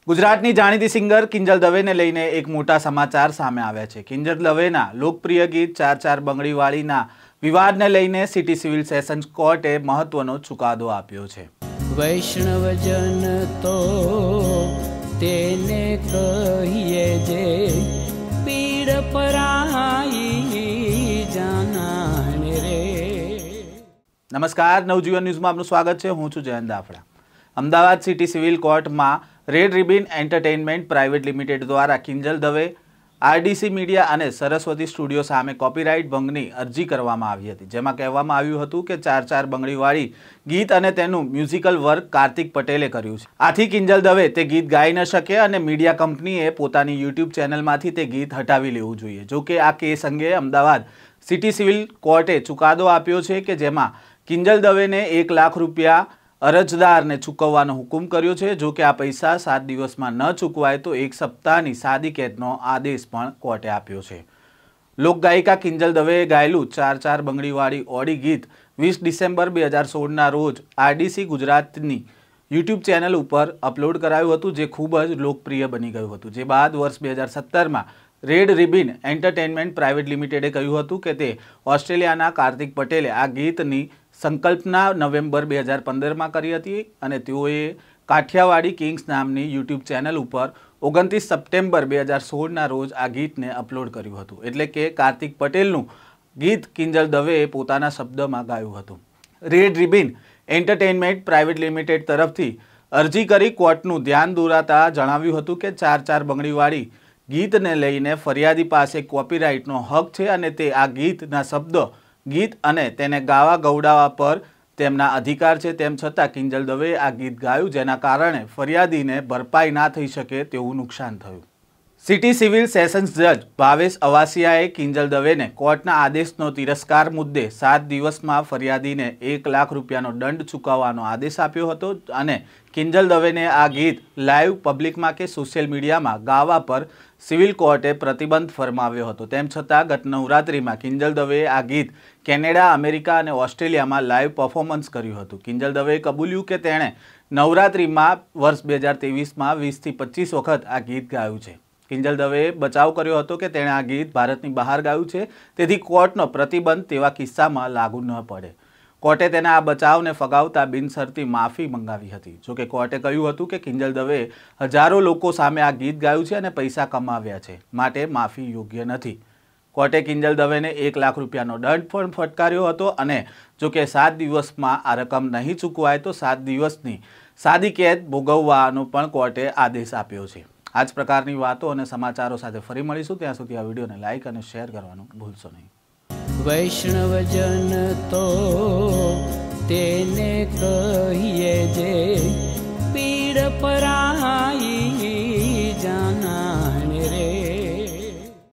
ગુજરાતની જાણીતી સિંગર કિંજલ દવેને લઈને એક મોટા સમાચાર સામે આવ્યા છે। કિંજલ દવેના લોકપ્રિય ગીત ચાર ચાર બંગડીવાળીના વિવાદને લઈને સિટી સિવિલ સેશન્સ કોર્ટે મહત્વનો ચુકાદો આપ્યો છે। વૈષ્ણવજન તો તેને કહીએ જે પીડ પરાઈ જાનાને રે। નમસ્કાર, નવજીવન ન્યૂઝમાં આપનું સ્વાગત છે। હું છું જયંત દાફડા। અમદાવાદ સિટી સિવિલ કોર્ટમાં red ribbon entertainment private limited દ્વારા કિંજલ દવે, આરડીસી મીડિયા અને સરસ્વતી સ્ટુડિયો સામે કોપીરાઇટ ભંગની અરજી કરવામાં આવી હતી, જેમાં કહેવામાં આવ્યું હતું કે ચાર ચાર બંગડીવાળી ગીત અને તેનું મ્યુઝિકલ વર્ક કાર્તિક પટેલે કર્યું છે। આથી કિંજલ દવે તે ગીત ગાઈ ન શકે અને મીડિયા કંપનીએ પોતાની યુટ્યુબ ચેનલમાંથી તે ગીત હટાવી લેવું જોઈએ। જો કે આ કેસ અંગે અમદાવાદ સિટી સિવિલ કોર્ટે ચુકાદો આપ્યો છે કે જેમાં કિંજલ દવેને 1 લાખ રૂપિયા અરજદારને ચૂકવવાનો હુકમ કર્યો છે। જો કે આ પૈસા 7 દિવસમાં ન ચૂકવાય તો 1 સપ્તાહની સાદી કેદનો આદેશ પણ કોર્ટે આપ્યો છે। લોકગાયિકા કિંજલ દવેએ ગાયેલું ચાર ચાર બંગડીવાળી ઓડી ગીત 20 ડિસેમ્બર 2016ના રોજ આરડીસી ગુજરાતની યુટ્યુબ ચેનલ ઉપર અપલોડ કરાયું હતું, જે ખૂબ જ લોકપ્રિય બની ગયું હતું। જે બાદ વર્ષ 2017માં રેડ રિબન એન્ટરટેનમેન્ટ પ્રાઇવેટ લિમિટેડે કહ્યું હતું કે તે ઓસ્ટ્રેલિયાના કાર્તિક પટેલે આ ગીતની સંકલ્પના નવેમ્બર 2015માં કરી હતી અને તેઓએ કાઠિયાવાડી કિંગ્સ નામની યુટ્યુબ ચેનલ ઉપર 29 સપ્ટેમ્બર 2016ના રોજ આ ગીતને અપલોડ કર્યું હતું। એટલે કે કાર્તિક પટેલનું ગીત કિંજલ દવેએ પોતાના શબ્દમાં ગાયું હતું। Red ribbon entertainment private limited તરફથી અરજી કરી કોર્ટનું ધ્યાન દોરાતા જણાવ્યું હતું કે ચાર ચાર બંગડીવાળી ગીતને લઈને ફરિયાદી પાસે કોપીરાઇટનો હક છે અને તે આ ગીતના શબ્દો, ગીત અને તેને ગાવા ગવડાવવા પર તેમના અધિકાર છે। તેમ છતાં કિંજલ દવેએ આ ગીત ગાયું, જેના કારણે ફરિયાદીને ભરપાઈ ના થઈ શકે તેવું નુકસાન થયું। સિટી સિવિલ સેશન્સ જજ ભાવેશ અવાસિયાએ કિંજલ દવેને કોર્ટના આદેશનો તિરસ્કાર મુદ્દે 7 દિવસમાં ફરિયાદીને 1 લાખ રૂપિયાનો દંડ ચૂકવવાનો આદેશ આપ્યો હતો અને કિંજલ દવેને આ ગીત લાઈવ પબ્લિકમાં કે સોશિયલ મીડિયામાં ગાવા પર સિવિલ કોર્ટે પ્રતિબંધ ફરમાવ્યો હતો। તેમ છતાં ગત નવરાત્રિમાં કિંજલ દવેએ આ ગીત કેનેડા, અમેરિકા અને ઓસ્ટ્રેલિયામાં લાઈવ પરફોર્મન્સ કર્યું હતું। કિંજલ દવેએ કબૂલ્યું કે તેણે નવરાત્રિમાં વર્ષ 2023માં 20થી 25 વખત આ ગીત ગાયું છે। કિંજલ દવેએ બચાવ કર્યો હતો કે તેણે આ ગીત ભારતની બહાર ગાયું છે, તેથી કોર્ટનો પ્રતિબંધ તેવા કિસ્સામાં લાગુ ન પડે। કોર્ટે તેના આ બચાવને ફગાવતા બિનશરતી માફી મંગાવી હતી। જોકે કોર્ટે કહ્યું હતું કે કિંજલ દવેએ હજારો લોકો સામે આ ગીત ગાયું છે અને પૈસા કમાવ્યા છે, માટે માફી યોગ્ય નથી। કોર્ટે કિંજલ દવેને 1 લાખ રૂપિયાનો દંડ પણ ફટકાર્યો હતો અને જોકે 7 દિવસમાં આ રકમ નહીં ચૂકવાય તો 7 દિવસની સાદી કેદ ભોગવવાનો પણ કોર્ટે આદેશ આપ્યો છે। આ જ પ્રકારની વાતો અને સમાચારો સાથે ફરી મળીશું। ત્યાં સુધી આ વિડીયોને લાઇક અને શેર કરવાનું ભૂલશો નહીં। વૈષ્ણવજન તો તેને કહીએ જે પીડ પરાઈ